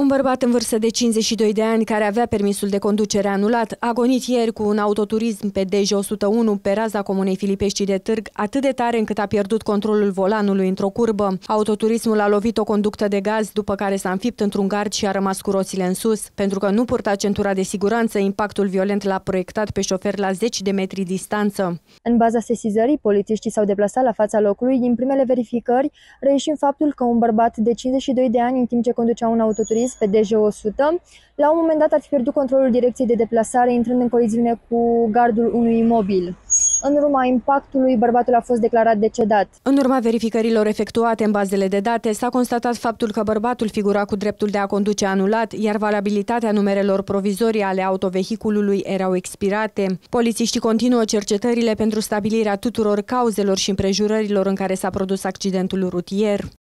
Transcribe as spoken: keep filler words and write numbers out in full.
Un bărbat în vârstă de cincizeci și doi de ani, care avea permisul de conducere anulat, a gonit ieri cu un autoturism pe D J o sută unu pe raza comunei Filipești de Târg, atât de tare încât a pierdut controlul volanului într-o curbă. Autoturismul a lovit o conductă de gaz, după care s-a înfipt într-un gard și a rămas cu roțile în sus. Pentru că nu purta centura de siguranță, impactul violent l-a proiectat pe șofer la zeci de metri distanță. În baza sesizării, polițiștii s-au deplasat la fața locului. Din primele verificări, reieșim faptul că un bărbat de cincizeci și doi de ani, în timp ce conducea un autoturism pe D J o sută, la un moment dat ar fi pierdut controlul direcției de deplasare, intrând în coliziune cu gardul unui imobil. În urma impactului, bărbatul a fost declarat decedat. În urma verificărilor efectuate în bazele de date, s-a constatat faptul că bărbatul figura cu dreptul de a conduce anulat, iar valabilitatea numerelor provizorii ale autovehiculului erau expirate. Polițiștii continuă cercetările pentru stabilirea tuturor cauzelor și împrejurărilor în care s-a produs accidentul rutier.